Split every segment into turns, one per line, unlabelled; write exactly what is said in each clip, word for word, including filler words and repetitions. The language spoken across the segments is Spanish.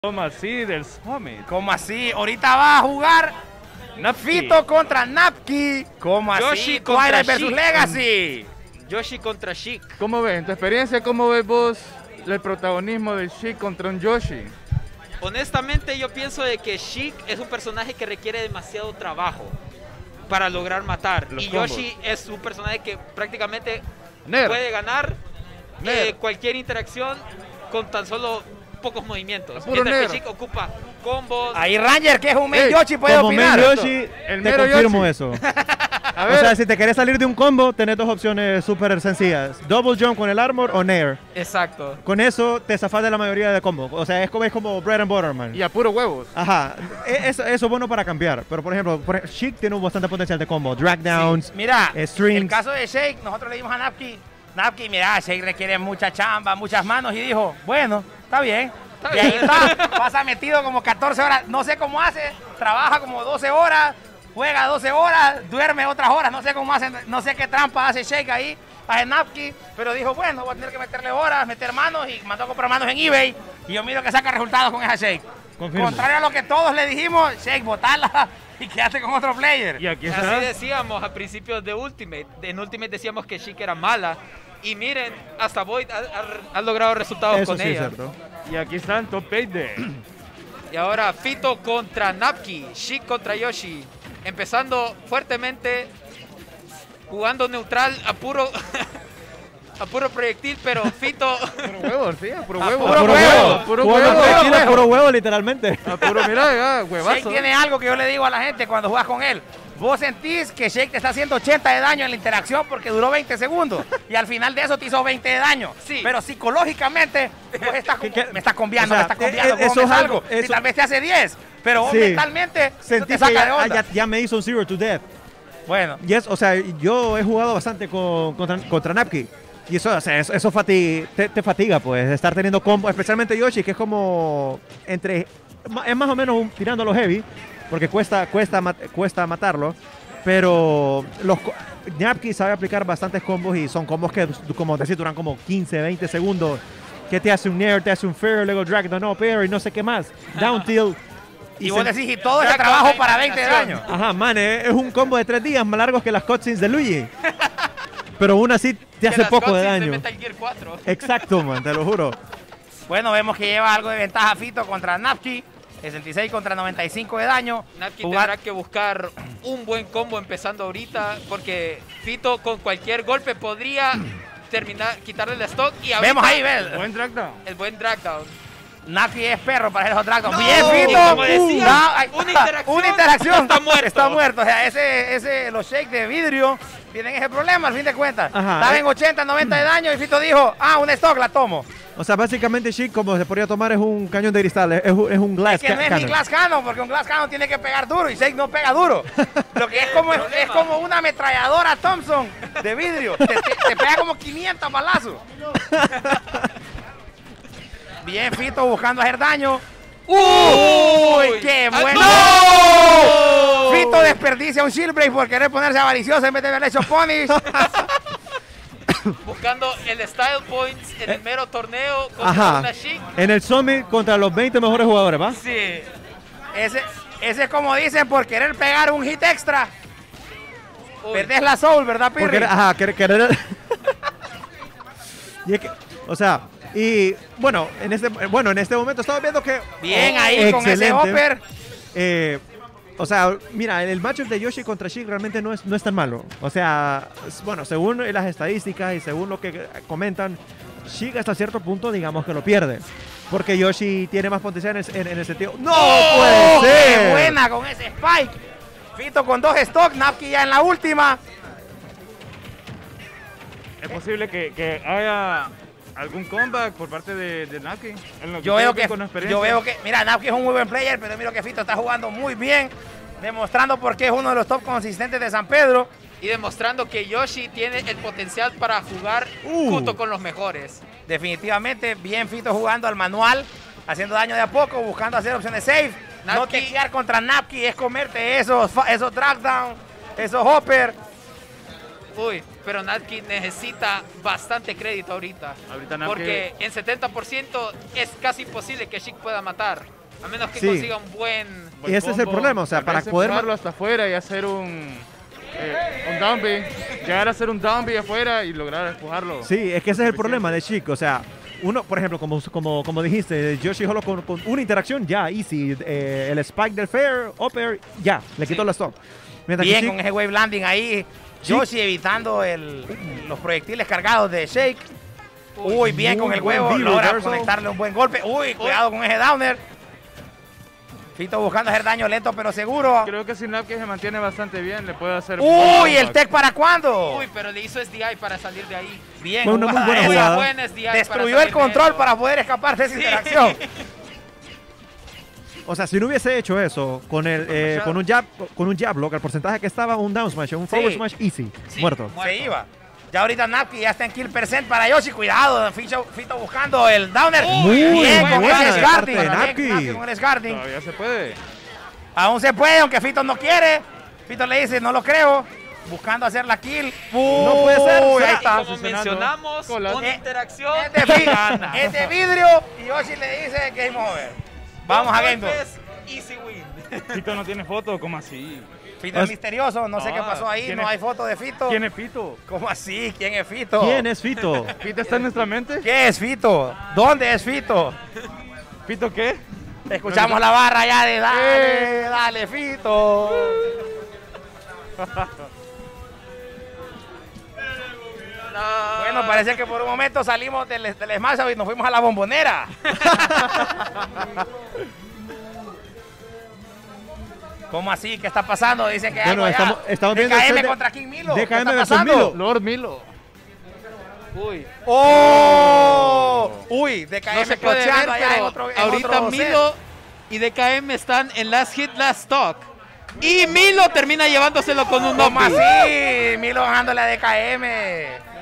¿Cómo así del Summit?
¿Cómo así? Ahorita va a jugar
Napki.
Fito contra Napki. ¿Cómo así?
Yoshi contra
Twilight versus
Sheik.
Legacy.
Yoshi contra Sheik.
¿Cómo ves? En tu experiencia, ¿cómo ves vos el protagonismo del Sheik contra un Yoshi?
Honestamente, yo pienso de que Sheik es un personaje que requiere demasiado trabajo para lograr matar.
Los
y
combos.
Yoshi es un personaje que prácticamente
Ner.
puede ganar
Ner.
eh, cualquier interacción con tan solo pocos movimientos.
Puro
Mientras que
Ner.
Sheik ocupa combos.
Ahí Ranger, que es un main
Ey,
Yoshi, puede
Como
opinar.
main Yoshi,
El
te
mero
confirmo
Yoshi.
eso.
A
O
ver,
sea, si te querés salir de un combo, tenés dos opciones súper sencillas. Double jump con el armor o nair.
Exacto.
Con eso te zafás de la mayoría de combos. O sea, es como, es como bread and butter, man.
y a puro huevos.
Ajá. E- Eso, eso es bueno para cambiar. Pero, por ejemplo, por, ej- Sheik tiene un bastante potencial de combo. Drag downs.
Mira,
Eh, strings.
el caso de Sheik, nosotros le dimos a Napki. Napki, mira, Sheik requiere mucha chamba, muchas manos. Y dijo, bueno, está bien.
Está
y ahí
bien.
está, pasa metido como catorce horas. No sé cómo hace, trabaja como doce horas, juega doce horas, duerme otras horas. No sé cómo hace, no sé qué trampa hace Sheik ahí, hace Napki. Pero dijo, bueno, voy a tener que meterle horas, meter manos. Y mandó a comprar manos en eBay. Y yo miro que saca resultados con esa Sheik.
Confirmo.
Contrario a lo que todos le dijimos, Sheik, botarla y quédate con otro player.
Y aquí
Así
está.
decíamos a principios de Ultimate. En Ultimate decíamos que Sheik era mala. Y miren, hasta Void ha, ha- ha logrado resultados
Eso
con
sí es
ella.
cierto.
Y aquí está el top eight de...
Y ahora Fito contra Napki, Sheik contra Yoshi. Empezando fuertemente, jugando neutral a puro, a puro proyectil, pero Fito
Puro huevos, sí, a puro
A
huevos.
puro
Puro
huevo.
huevo.
Puro
Jugando
huevo.
proyectil a
huevo.
puro huevo, literalmente.
A puro, mira, ya,
Sheik
huevazo.
tiene algo que yo le digo a la gente cuando juegas con él. Vos sentís que Sheik te está haciendo ochenta de daño en la interacción porque duró veinte segundos y al final de eso te hizo veinte de daño.
Sí.
Pero psicológicamente vos estás como,
¿Qué- qué?
me estás combiando,
O sea,
me estás combiando,
eh,
¿cómo
eso
me
es
salgo?
algo-
Y
eso-
tal vez te hace diez, pero vos
Sí.
mentalmente eso
Sentí
te
que
saca
ya,
de
ah,
onda.
ya, ya me hizo un zero to death.
Bueno,
Y es, o sea, yo he jugado bastante con, contra, contra Napki. Y eso, o sea, eso, eso fati- te, te fatiga, pues, estar teniendo combo, especialmente Yoshi, que es como entre, ma- es más o menos un, tirando a lo heavy, porque cuesta, cuesta, mat- cuesta matarlo, pero los co- Napki sabe aplicar bastantes combos y son combos que, como decir, duran como quince, veinte segundos, que te hace un nair, te hace un fair, luego drag down up air y no sé qué más, down tilt.
y, vos
se-
decís, y todo ese
Drag
trabajo
down
para veinte de
combinación.
daño.
Ajá, man, eh, es un combo de tres días más largos que las cutscenes de Luigi. Pero aún así te
que
hace
las
poco de
cutscenes
daño.
Metal Gear cuatro.
Exacto, man, te lo juro.
Bueno, vemos que lleva algo de ventaja Fito contra Napki, sesenta y seis contra noventa y cinco de daño.
Napki
Jugar-
tendrá que buscar un buen combo empezando ahorita, porque Fito con cualquier golpe podría terminar, quitarle el stock y ahorita
Vemos ahí, ves.
Buen drag down.
el buen drag down.
Napki es perro para esos dragons.
No,
Bien,
y
Fito.
como decía,
No, ay,
una interacción,
una interacción.
está muerto.
Está muerto. O sea, ese, ese, los shakes de vidrio tienen ese problema al fin de cuentas.
Ajá.
Estaba en ochenta, noventa de daño y Fito dijo, ah, un stock, la tomo.
O sea, básicamente Sheik, como se podría tomar, es un cañón de cristal, es, es un- es un glass
Es que no
ca-
es ni
cannon.
glass cannon, porque un glass cannon tiene que pegar duro y shake no pega duro. Lo que es como, es, es como una ametralladora Thompson de vidrio. Te, te- te pega como quinientos balazos. Bien, Fito buscando hacer daño. ¡Uy! ¡Qué
¡Ah,
bueno!
no!
Fito desperdicia un shield break por querer ponerse avaricioso en vez de haberle hecho punish.
Buscando el style points en el mero torneo contra
Ajá.
una Sheik.
En el Summit contra los veinte mejores jugadores, ¿va?
Sí. Ese, ese es como dicen por querer pegar un hit extra.
Uy,
Perdés la soul, ¿verdad,
Porque,
Pirri?
ajá, querer... querer- y es que, o sea, y bueno, en este, bueno, en este momento estamos viendo que...
Bien
oh,
ahí con ese
excelente.
upper.
Eh, o sea, mira, el matchup de Yoshi contra Sheik realmente no es, no es tan malo. O sea, es- bueno, según las estadísticas y según lo que comentan, Sheik hasta cierto punto, digamos que lo pierde. Porque Yoshi tiene más potencial en, en- en el sentido... ¡No
¡Oh,
puede ser!
¡Qué buena con ese spike! Fito con dos stock, Napki ya en la última.
¿Es posible que, que haya algún comeback por parte de, de Napki? En lo
Yo veo que,
con la experiencia.
yo veo que, mira, Napki es un muy buen player, pero miro que Fito está jugando muy bien, demostrando por qué es uno de los top consistentes de San Pedro.
y demostrando que Yoshi tiene el potencial para jugar
Uh.
junto con los mejores.
Definitivamente, bien Fito jugando al manual, haciendo daño de a poco, buscando hacer opciones safe. No
Napki-
tequear contra Napki es comerte esos, fa- esos drag down, esos hopper.
Uy, pero Napki necesita bastante crédito ahorita.
Ahorita Napki-
Porque en setenta por ciento es casi imposible que Sheik pueda matar. A menos que
Sí.
consiga un buen...
Buen
Y ese es el
combo,
problema, o sea,
tal
para
vez
poder ma-
empujarlo hasta afuera y hacer un, eh, un down B. Llegar a hacer un down B afuera y lograr empujarlo.
Sí, es que ese es el problema de Sheik. O sea, uno, por ejemplo, como, como, como dijiste, Yoshi Hollow con, con una interacción, ya, easy. Eh, el spike del fair, upper, ya, le quitó
Sí.
la stop. Mientras
Bien
que
con
Sheik-
ese wave landing ahí.
Sí.
Yoshi evitando el, los proyectiles cargados de Shake. Uy, bien
muy
con el
buen
huevo.
V-reversal.
Logra conectarle un buen golpe. Uy, cuidado con ese downer. Fito buscando hacer daño lento pero seguro.
Creo que si Napki se mantiene bastante bien, le puede hacer...
Uy, el tech para cuándo.
Uy, pero le hizo S D I para salir de ahí.
Bien,
Fue una muy
jugada
buena
esa.
Muy
jugada.
buen S D I para
Destruyó
salir
el
de
control
eso.
para poder escapar de esa interacción.
O sea, si no hubiese hecho eso con el eh, con un jab con un jab block, el porcentaje que estaba un down smash, un forward
Sí.
smash easy,
Sí,
muerto.
muerto.
Se iba. Ya ahorita Napki ya está en kill percent para Yoshi. Cuidado, Fito, Fito buscando el downer.
Muy
bien con
buena
el
de
Scarting.
parte de
Bien,
Napki.
Napki con el Scarting.
Todavía se puede.
Aún se puede, aunque Fito no quiere. Fito le dice, no lo creo. Buscando hacer la kill.
No puede ser.
Uy, ahí
Y
está.
como
Posicionando.
mencionamos,
Cola.
una
Eh,
interacción
Es de, vi-
gana.
es de vidrio y Yoshi le dice game over. Vamos
Dos
a game dos.
golpes, easy win.
Fito no tiene foto, ¿cómo así?
Fito es misterioso, no sé
Ah,
qué pasó ahí,
¿quién
no
es-
hay foto de Fito.
¿Quién es Fito?
¿Cómo así? ¿Quién es Fito?
¿Quién es Fito?
¿Fito está en nuestra mente?
¿Qué es Fito? ¿Dónde es Fito?
¿Fito qué?
Escuchamos la barra ya de dale, dale Fito. Bueno, parece que por un momento salimos del, del Smash y nos fuimos a la bombonera. ¿Cómo así? ¿Qué está pasando? Dicen que hay
Bueno,
algo allá.
estamos- estamos viendo el
D K M
set de-
contra King Milo.
D K M
¿Qué está
versus
pasando?
Milo.
Lord Milo.
Uy,
¡Oh! Uy, D K M
no se puede ver,
clocheando allá en
pero
otro en
ahorita
otro set.
Milo y D K M están en last hit, last stock. Y Milo termina llevándoselo con un
¿Cómo
knockback.
así? Milo ganándole a D K M.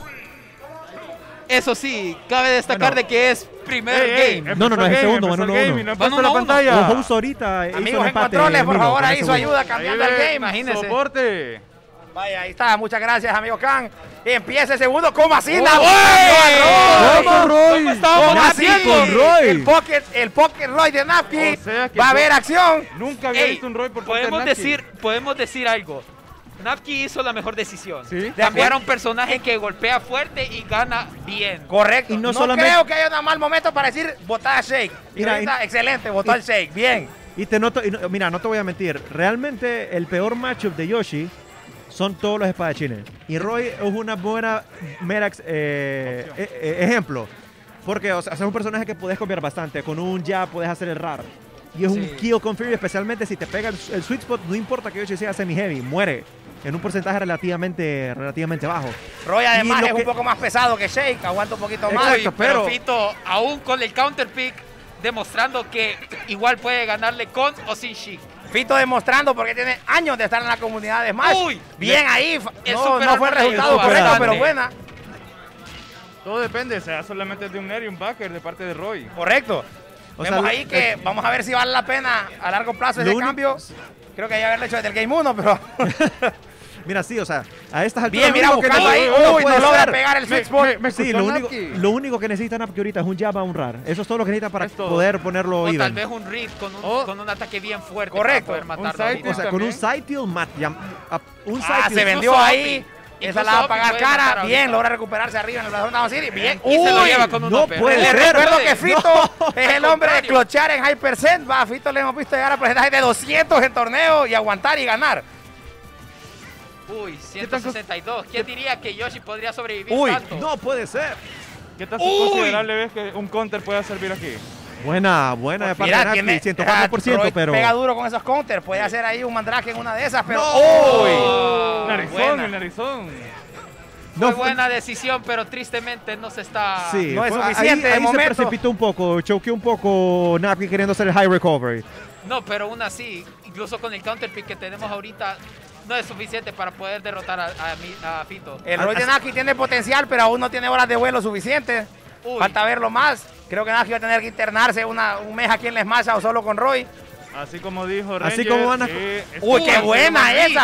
Eso sí, cabe destacar
Bueno.
de que es primer
Ey, ey,
game.
No, no, no, es el
empezó
segundo,
game,
van
empezó
uno,
el
uno.
game y no he
Van
puesto la
uno, uno.
pantalla.
Un host ahorita hizo
Amigos
el
en
empate.
controles, por
Milo,
favor,
con
ahí
ese
su
win.
ayuda cambiando
Ahí
el
ve,
game.
imagínese.
Soporte.
Vaya, ahí está, muchas gracias, amigo Khan. Empieza el segundo, ¿cómo así?
¡Oh!
¡La
¡Oh,
buscando a
con
Roy!
Roy!
¿Cómo estábamos
¿Cómo así?
haciendo?
con Roy!
El pocket, el pocket Roy de Napki.
O sea que
Va a
yo-
haber acción.
Nunca había
Ey,
visto un Roy por parte de
podemos
Napki.
decir, podemos decir algo. Napki hizo la mejor decisión.
Sí.
Cambiar a un personaje que golpea fuerte y gana bien.
Correcto.
Y no
no
solamente-
creo que haya un mal momento para decir votar a Shake. Y
Mira,
ahorita,
y-
excelente, votó
y-
al Shake. Bien.
Y te noto, y no- mira, no te voy a mentir, realmente el peor matchup de Yoshi son todos los espadachines. Y Roy es una buena mera ex- eh, eh, eh, ejemplo. Porque o sea, es un personaje que puedes copiar bastante. Con un jab puedes hacer el rar. Y es un
Sí.
kill confirm, especialmente si te pega el, el sweet spot, no importa que Yoshi sea semi-heavy, muere. En un porcentaje relativamente, relativamente bajo.
Roy además
Y lo
es
que-
un poco más pesado que Shake. Aguanta un poquito más.
Exacto.
Uy, pero
pero-
Fito, aún con el counter pick, demostrando que igual puede ganarle con o sin Sheik.
Fito demostrando porque tiene años de estar en la comunidad de Smash.
Uy,
bien ahí.
el
No,
super
no fue el
arma le
resultado
ayudó
correcto,
bastante.
pero buena.
Todo depende, o sea, solamente de un air y un backer de parte de Roy.
Correcto.
O
Vemos
sea,
ahí
lo-
que vamos a ver si vale la pena a largo plazo
Lo
ese
único-
cambio. Creo que ya haberlo hecho desde el Game uno, pero
Mira, sí, o sea, a estas alturas.
bien,
lo
mira,
único que
buscando
ne-
ahí.
uno
Uy, no
puede
logra
hacer-
pegar el
Me-
sweet spot.
me- me
Sí,
escuchó
lo único,
Napki.
lo único que necesita Napki ahorita es un jab a un rar. Eso es todo lo que necesita para
Es todo.
poder ponerlo
O
even.
tal vez un read con un,
Oh.
con un ataque bien fuerte
Correcto.
para poder
Un
matarlo.
side
ahorita.
O sea, con un
también.
side tilt, mat, ya- a- un side
Ah,
tilt.
se vendió
Incluso
ahí.
Opi.
Esa
Incluso
la va a
Opi
pagar
puede matar
cara.
ahorita.
Bien, logra recuperarse arriba en el Brazos Down City. Bien.
Y se lo
Uy,
lleva con un
no
upper.
puede
Les
ser.
recuerdo que
No.
Fito es el
Al
hombre de
contrario.
clochear en High Percent. Va, a Fito le hemos visto llegar a porcentajes de doscientos en torneo y aguantar y ganar.
Uy, ciento sesenta y dos. ¿Quién diría que Yoshi podría sobrevivir
Uy,
tanto?
No puede ser.
¿Qué tan
Uy.
considerable ves que un counter pueda servir aquí?
Buena, buena de parte
Mira,
de Napki,
tiene
ciento cuatro por ciento,
Roy
pero
pega duro con esos counters. Puede hacer ahí un mandrake en una de esas, pero
No.
uy.
Narizón,
buena.
el narizón.
Fue
no fue-
buena decisión, pero tristemente no se está...
Sí,
No es
fue-
suficiente
ahí,
de
ahí
momento.
se precipitó un poco, choqueó un poco Napki queriendo hacer el high recovery.
No, pero aún así, incluso con el counter pick que tenemos ahorita, no es suficiente para poder derrotar a, a, mi- a Fito.
El Roy de Naki tiene potencial, pero aún no tiene horas de vuelo suficientes.
Uy.
Falta verlo más. Creo que Naki va a tener que internarse una, un mes aquí en la Smash o solo con Roy.
Así como dijo Ranger.
Así como van a-
eh, es
Uy,
que
qué
Uy,
buena
qué buen
esa.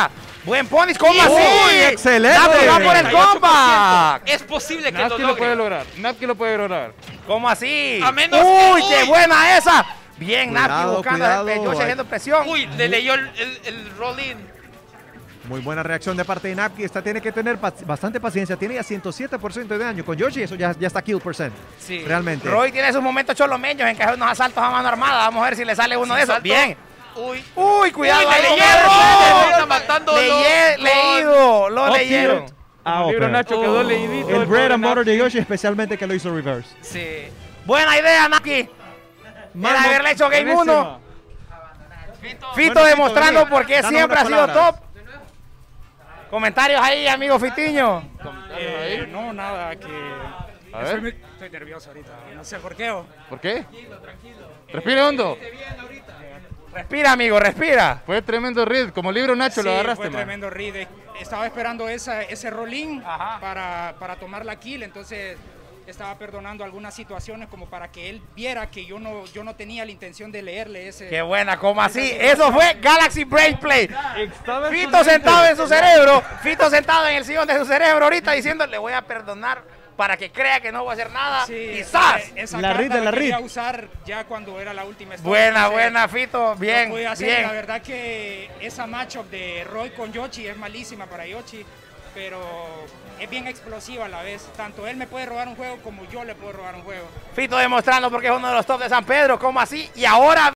Buen punish, ¿cómo
Uy,
así?
excelente.
Napki va por el
treinta y ocho por ciento.
comeback.
Es posible que lo
Napki lo puede
logre.
lograr. Napki lo puede lograr.
¿Cómo así?
A menos
¡Uy,
que-
qué
uy.
buena esa! Bien,
Cuidado,
Napki buscando
cuidado.
a Yoshi haciendo presión.
Uy, le leyó el, el, el roll-in.
Muy buena reacción de parte de Napki. Esta tiene que tener pa- bastante paciencia. Tiene ya ciento siete por ciento de daño. Con Yoshi eso ya, ya está kill percent.
Sí.
Realmente.
Roy tiene sus momentos cholomeños en que hace unos asaltos a mano armada. Vamos a ver si le sale uno de esos.
Salto.
Bien.
Uy.
Uy, cuidado.
Uy,
ahí
le
con
leyeron.
Roy.
Termina matándolo
Leye-
con-
leído, lo
Up
leyeron.
tilt. Ah,
El libro
ok.
Nacho quedó
Oh.
leidito.
El bread
pobre
and butter de
Napki.
Yoshi, especialmente que lo hizo reverse.
Sí.
Buena idea, Napki. Era haberle hecho game
Buenísima.
uno. Fito
Bueno,
demostrando
Fito,
por qué
danos
siempre
unas
ha sido
palabras.
top. Comentarios ahí, amigo Fitiño.
Eh, no, nada, que
A
estoy,
ver.
muy- estoy nervioso ahorita, no sé por qué. o-
¿Por qué? Respire hondo.
Respira, amigo, respira.
Fue tremendo read. Como libro Nacho
Sí,
lo agarraste,
fue
man.
tremendo read. eh, Estaba esperando esa, ese roll-in
Ajá.
para, para tomar la kill, entonces estaba perdonando algunas situaciones como para que él viera que yo no, yo no tenía la intención de leerle ese...
Qué buena, como así. Eso fue Galaxy Brain Play.
Estaba en su
Fito
mente.
sentado en su cerebro. Fito sentado en el sillón de su cerebro ahorita diciendo, le voy a perdonar para que crea que no voy a hacer nada.
Sí,
y ¡zas!
esa- esa
La
carta
read de la
quería
read.
usar ya cuando era la última stop,
Buena,
entonces,
buena, Fito.
lo
Bien,
pude hacer.
bien.
La verdad que esa matchup de Roy con Yoshi es malísima para Yoshi, pero es bien explosiva a la vez. Tanto él me puede robar un juego como yo le puedo robar un juego.
Fito demostrando porque es uno de los top de San Pedro. ¿Cómo así? Y ahora